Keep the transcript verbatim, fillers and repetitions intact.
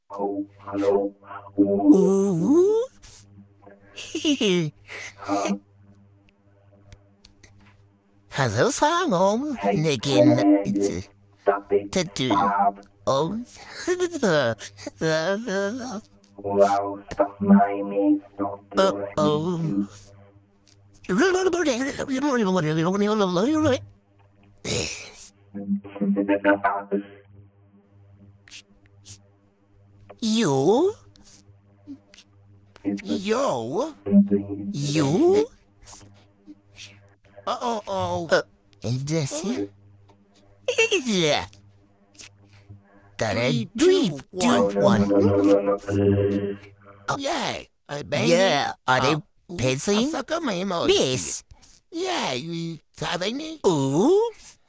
Ooh. Hello, Simon. Again, it's to do. Oh, uh oh. You? Yo? You? Uh oh oh. Uh, and this is yeah. Three, two, one. Yeah, I bang Yeah, are they Uh, pacing? Asaka may mo. Yes. Yeah, you sabi ni. Ooh.